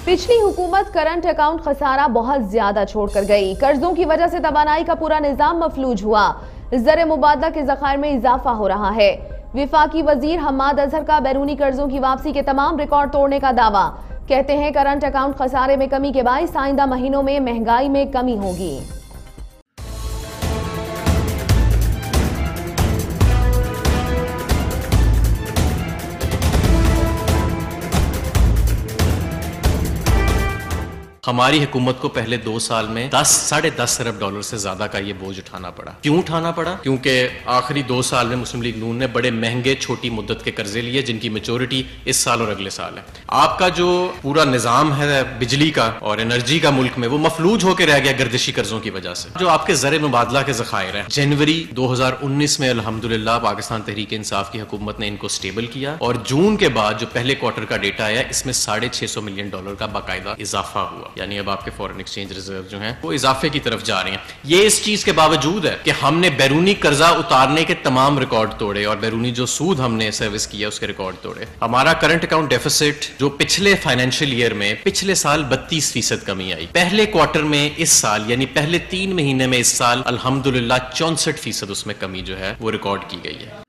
पिछली हुकूमत current account खसारा बहुत ज्यादा छोड़कर गई। कर्जों की वजह से तवानाई का पूरा निजाम मफलूज हुआ। ज़र मुबादला के ज़खायर में इजाफा हो रहा है। विफाकी वजीर हम्माद अजहर का बैरूनी कर्जों की वापसी के तमाम रिकॉर्ड तोड़ने का दावा। कहते हैं करंट अकाउंट खसारे में कमी के बायस आइंदा महीनों में महंगाई में कमी होगी। हमारी हुकूमत को पहले 2 साल में 10-10.5 अरब डॉलर से ज्यादा का ये बोझ उठाना पड़ा। क्यों उठाना पड़ा? क्योंकि आखिरी 2 साल में मुस्लिम लीग नून ने बड़े महंगे छोटी मुद्दत के कर्जे लिए जिनकी मेच्योरिटी इस साल और अगले साल है। आपका जो पूरा निजाम है बिजली का और एनर्जी का मुल्क में, वो मफलूज होकर रह गया गर्दिशी कर्जों की वजह से। जो आपके ज़र मुबादला के ज़खायर हैं, जनवरी 2019 में अल्हम्दुलिल्लाह पाकिस्तान तहरीक इंसाफ की हुकूमत ने इनको स्टेबल किया और जून के बाद जो पहले क्वार्टर का डेटा आया, इसमें $650 मिलियन का बाकायदा इजाफा हुआ। यानी अब आपके फॉरेन एक्सचेंज रिजर्व जो हैं वो इजाफे की तरफ जा रहे हैं। ये इस चीज के बावजूद है कि हमने बैरूनी कर्जा उतारने के तमाम रिकॉर्ड तोड़े और बैरूनी जो सूद हमने सर्विस किया उसके रिकॉर्ड तोड़े। हमारा करंट अकाउंट डेफिसिट जो पिछले फाइनेंशियल ईयर में पिछले साल 32% कमी आई, पहले क्वार्टर में इस साल यानी पहले 3 महीने में इस साल अल्हम्दुलिल्लाह 64% उसमें कमी जो है वो रिकॉर्ड की गई है।